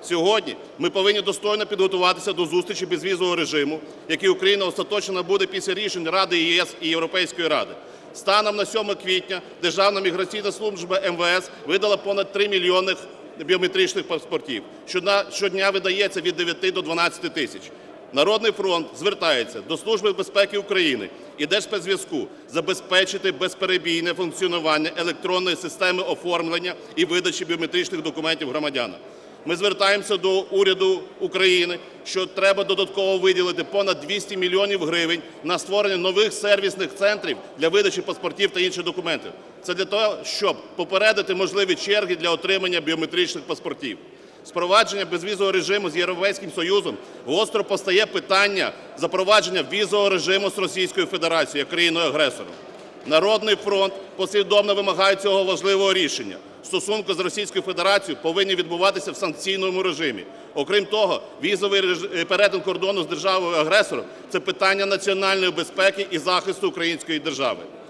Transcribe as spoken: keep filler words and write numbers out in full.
Сьогодні ми повинні достойно підготуватися до зустрічі безвізового режиму, який Україна остаточно набуде після рішень Ради ЄС і Європейської Ради. Станом на сьоме квітня Державна міграційна служба ем ве ес видала понад три мільйони біометричних паспортів. Щодня видається від дев'яти до дванадцяти тисяч. "Народний фронт" звертається до Служби безпеки України і Держспецзв'язку забезпечити безперебійне функціонування електронної системи оформлення і видачі біометричних документів громадянам. Ми звертаємося до уряду України, що треба додатково виділити понад двісті мільйонів гривень на створення нових сервісних центрів для видачі паспортів та інших документів. Це для того, щоб попередити можливі черги для отримання біометричних паспортів. З впровадження безвізового режиму з Європейським Союзом гостро постає питання запровадження візового режиму з Російською Федерацією як країною-агресором. "Народний фронт" послідовно вимагає цього важливого рішення. Стосунки з Російською Федерацією повинні відбуватися в санкційному режимі. Окрім того, візовий перетин кордону з державою-агресором – це питання національної безпеки і захисту української держави.